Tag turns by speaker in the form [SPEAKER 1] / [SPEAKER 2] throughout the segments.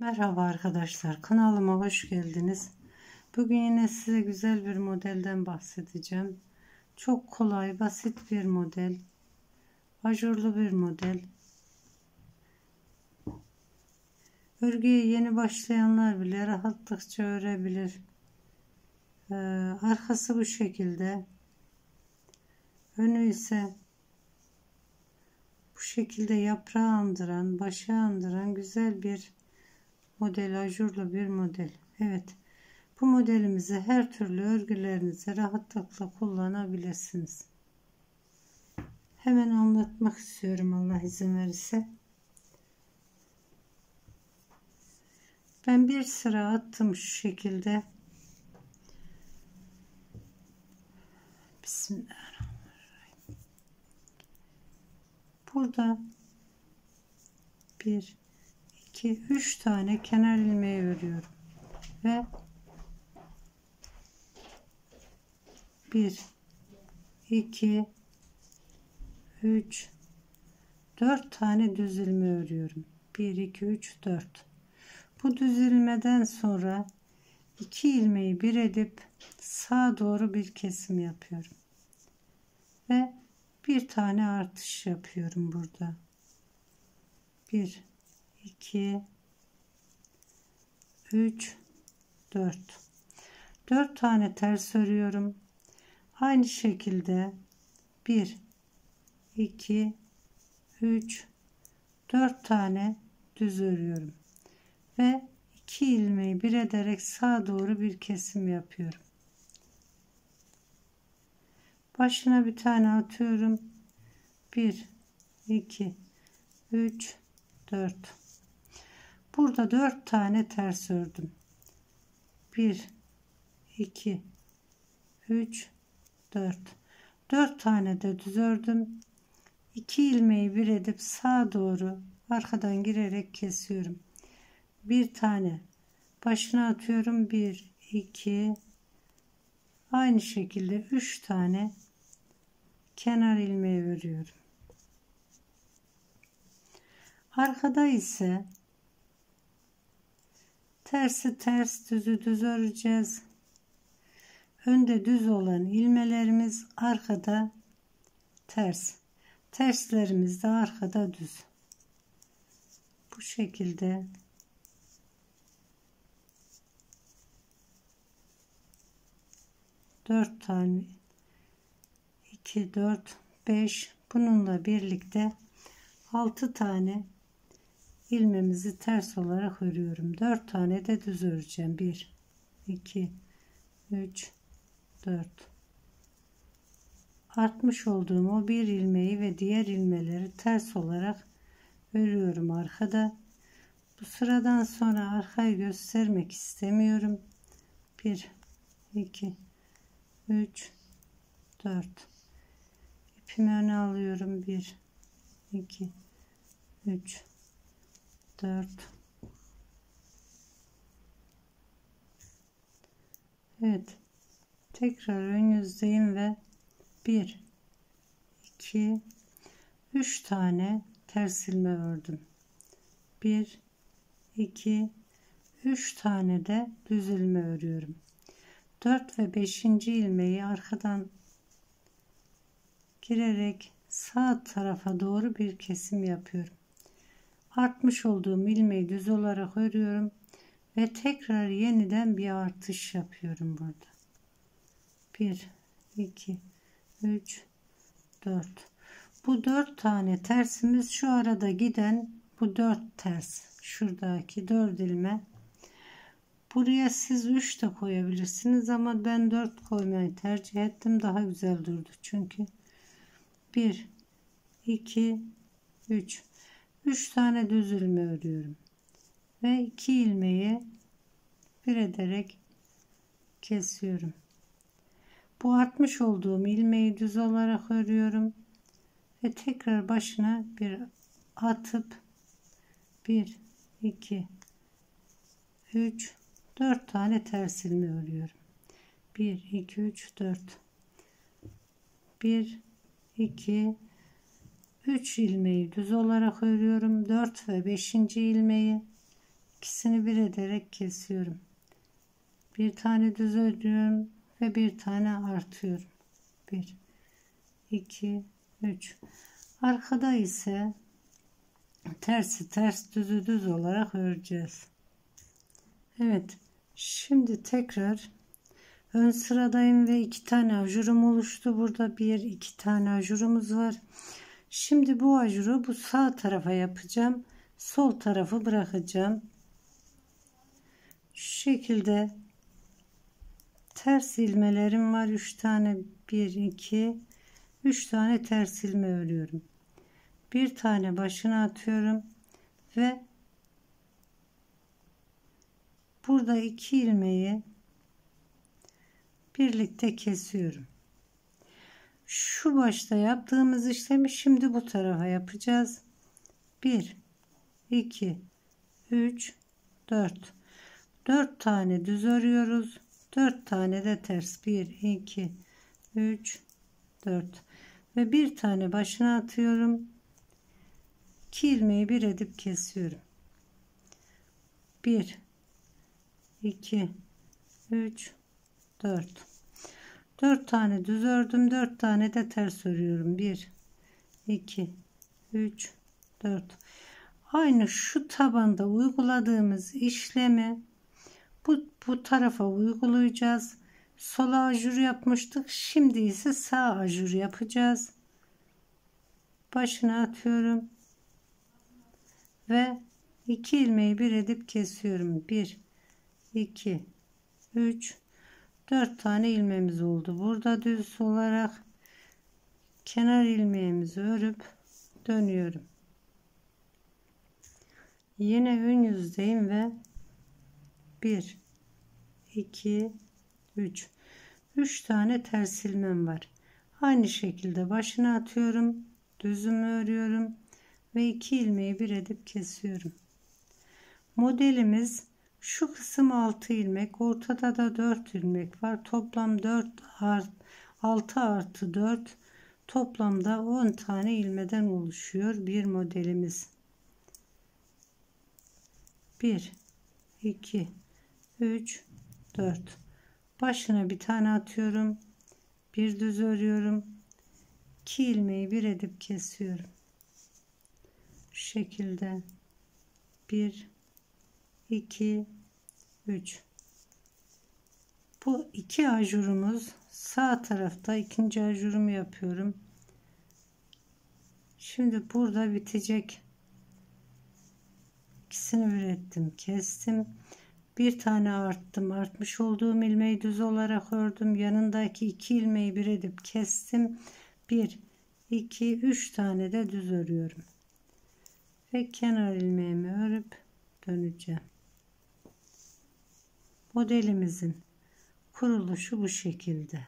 [SPEAKER 1] Merhaba arkadaşlar, kanalıma hoş geldiniz. Bugün yine size güzel bir modelden bahsedeceğim. Çok kolay, basit bir model. Ajurlu bir model. Örgüye yeni başlayanlar bile rahatlıkça örebilir. Arkası bu şekilde. Önü ise bu şekilde yaprağı andıran, başı andıran güzel bir model, ajurlu bir model. Evet, bu modelimizi her türlü örgülerinize rahatlıkla kullanabilirsiniz. Hemen anlatmak istiyorum Allah izin verirse. Ben bir sıra attım şu şekilde. Bismillahirrahmanirrahim. Burada 1 2 3 tane kenar ilmeği örüyorum ve 1 2 3 4 tane düz ilmeği örüyorum. 1 2 3 4. Bu düz ilmeden sonra 2 ilmeği bir edip sağa doğru bir kesim yapıyorum ve bir tane artış yapıyorum burada. 1 2 3 4 4 tane ters örüyorum. Aynı şekilde 1 2 3 4 tane düz örüyorum ve 2 ilmeği bir ederek sağa doğru bir kesim yapıyorum. Başına bir tane atıyorum. 1 2 3 4. Burada 4 tane ters ördüm. 1 2 3 4. 4 tane de düz ördüm. 2 ilmeği bir edip sağa doğru arkadan girerek kesiyorum. Bir tane başına atıyorum. 1 2 aynı şekilde 3 tane kenar ilmeği örüyorum. Arkada ise tersi ters, düzü düz öreceğiz. Önde düz olan ilmelerimiz arkada ters. Terslerimiz de arkada düz. Bu şekilde dört tane 2 4 5 bununla birlikte 6 tane ilmemizi ters olarak örüyorum. 4 tane de düz öreceğim. 1 2 3 4. Artmış olduğum o bir ilmeği ve diğer ilmeleri ters olarak örüyorum arkada. Bu sıradan sonra arkayı göstermek istemiyorum. 1 2 3 4. İpimi öne alıyorum. 1 2 3 4. Evet, tekrar ön yüzdeyim ve 1 2 3 tane ters ilme ördüm. 1 2 3 tane de düz ilme örüyorum. 4 ve 5. ilmeği arkadan girerek sağ tarafa doğru bir kesim yapıyorum. Artmış olduğum ilmeği düz olarak örüyorum ve tekrar yeniden bir artış yapıyorum burada. 1 2 3 4. Bu 4 tane tersimiz şu arada giden bu 4 ters. Şuradaki 4 ilme. Buraya siz 3 de koyabilirsiniz ama ben 4 koymayı tercih ettim. Daha güzel durdu çünkü. 1 2 3. 3 tane düz ilme örüyorum. Ve 2 ilmeği bir ederek kesiyorum. Bu artmış olduğum ilmeği düz olarak örüyorum. Ve tekrar başına bir atıp 1 2 3 4 tane ters ilme örüyorum. 1 2 3 4. 1 2 3 ilmeği düz olarak örüyorum. 4 ve 5. ilmeği İkisini bir ederek kesiyorum. Bir tane düz örüyorum ve bir tane artıyorum. 1 2 3. Arkada ise tersi ters, düzü düz olarak öreceğiz. Evet, şimdi tekrar ön sıradayım ve 2 tane ajurum oluştu. Burada 1-2 tane ajurumuz var. Şimdi bu ajuru bu sağ tarafa yapacağım. Sol tarafı bırakacağım. Şu şekilde ters ilmelerim var. 3 tane, 1 2 3 tane ters ilme örüyorum. Bir tane başına atıyorum ve burada 2 ilmeği birlikte kesiyorum. Şu başta yaptığımız işlemi şimdi bu tarafa yapacağız. 1 2 3 4 4 tane düz örüyoruz. 4 tane de ters. 1 2 3 4 ve bir tane başına atıyorum. 2 ilmeği bir edip kesiyorum. 1 2 3 4 4 tane düz ördüm, 4 tane de ters örüyorum. 1 2 3 4. Aynı şu tabanda uyguladığımız işlemi bu tarafa uygulayacağız. Sola ajur yapmıştık. Şimdi ise sağ ajur yapacağız. Başına atıyorum ve 2 ilmeği bir edip kesiyorum. 1 2 3 4 tane ilmeğimiz oldu. Burada düz olarak kenar ilmeğimizi örüp dönüyorum. Yine ön yüzdeyim ve 1 2 3 tane ters ilmem var. Aynı şekilde başına atıyorum, düzümü örüyorum ve 2 ilmeği bir edip kesiyorum. Modelimiz şu kısım 6 ilmek, ortada da 4 ilmek var. Toplam 6 artı 4, toplamda 10 tane ilmeden oluşuyor bir modelimiz. 1 2 3 4. Başına bir tane atıyorum, bir düz örüyorum, 2 ilmeği bir edip kesiyorum. Şu şekilde 1 2 3. Bu iki ajurumuz sağ tarafta, ikinci ajurumu yapıyorum. Şimdi burada bitecek. İkisini bir ettim, kestim. Bir tane arttım. Artmış olduğum ilmeği düz olarak ördüm. Yanındaki 2 ilmeği bir edip kestim. 1 2 3 tane de düz örüyorum. Ve kenar ilmeğimi örüp döneceğim. Modelimizin kuruluşu bu şekilde.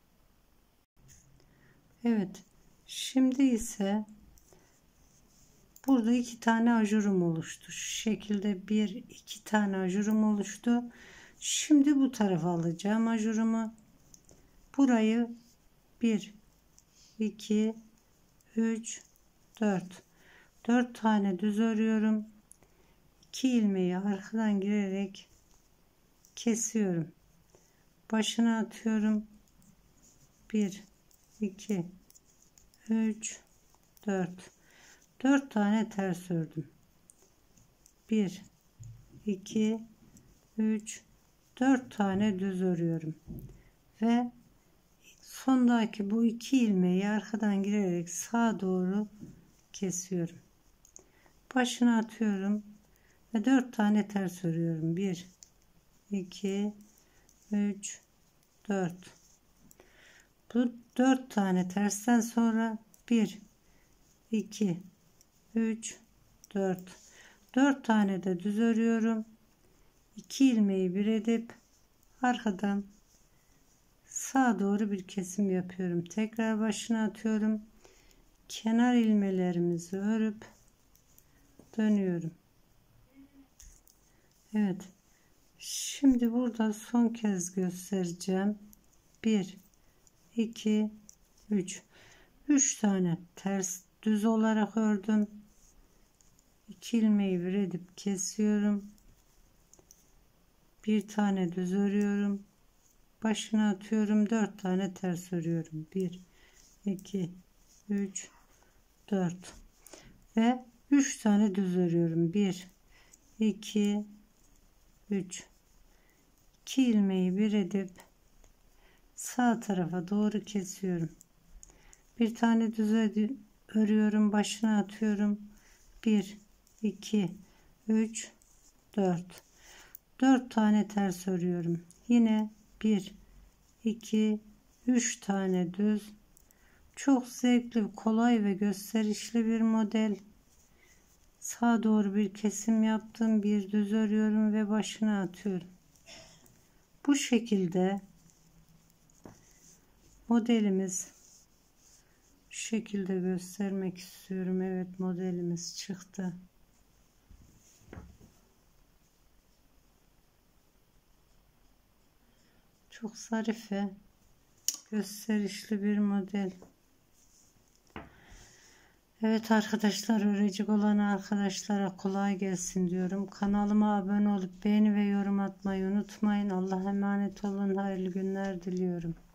[SPEAKER 1] Evet. Şimdi ise burada 2 tane ajurum oluştu. Şu şekilde 1-2 tane ajurum oluştu. Şimdi bu tarafa alacağım ajurumu. Burayı 1 2 3 4 4 tane düz örüyorum. 2 ilmeği arkadan girerek kesiyorum. Başına atıyorum. 1 2 3 4 4 tane ters ördüm. 1 2 3 4 tane düz örüyorum ve sondaki bu 2 ilmeği arkadan girerek sağa doğru kesiyorum. Başına atıyorum ve 4 tane ters örüyorum. 1 2 3 4. Bu 4 tane tersten sonra 1 2 3 4 4 tane de düz örüyorum. 2 ilmeği bir edip arkadan sağa doğru bir kesim yapıyorum. Tekrar başına atıyorum. Kenar ilmelerimizi örüp dönüyorum. Evet. Şimdi burada son kez göstereceğim. 1 2 3 3 tane ters düz olarak ördüm. 2 ilmeği bir edip kesiyorum. bir tane düz örüyorum, başına atıyorum, 4 tane ters örüyorum. 1 2 3 4 ve 3 tane düz örüyorum. 1 2 3 2 ilmeği bir edip sağ tarafa doğru kesiyorum. Bir tane düz örüyorum, başına atıyorum. 1 2 3 4 4 tane ters örüyorum. Yine 1 2 3 tane düz. Çok zevkli, kolay ve gösterişli bir model. Sağa doğru bir kesim yaptım, bir düz örüyorum ve başına atıyorum. Bu şekilde modelimiz, şu şekilde göstermek istiyorum. Evet, modelimiz çıktı. Çok zarif ve gösterişli bir model. Evet arkadaşlar, örecek olan arkadaşlara kolay gelsin diyorum. Kanalıma abone olup beğeni ve yorum atmayı unutmayın. Allah'a emanet olun. Hayırlı günler diliyorum.